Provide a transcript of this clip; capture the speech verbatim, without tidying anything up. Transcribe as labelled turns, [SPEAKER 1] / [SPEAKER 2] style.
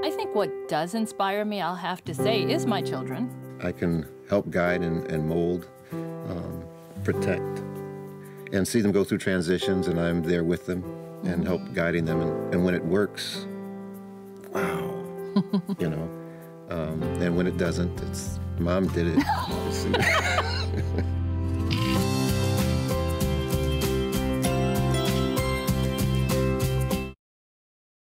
[SPEAKER 1] I think what does inspire me, I'll have to say, is my children.
[SPEAKER 2] I can help guide and, and mold, um, protect, and see them go through transitions, and I'm there with them and mm-hmm. help guiding them. And, and when it works, wow, you know. Um, and when it doesn't, it's Mom did it.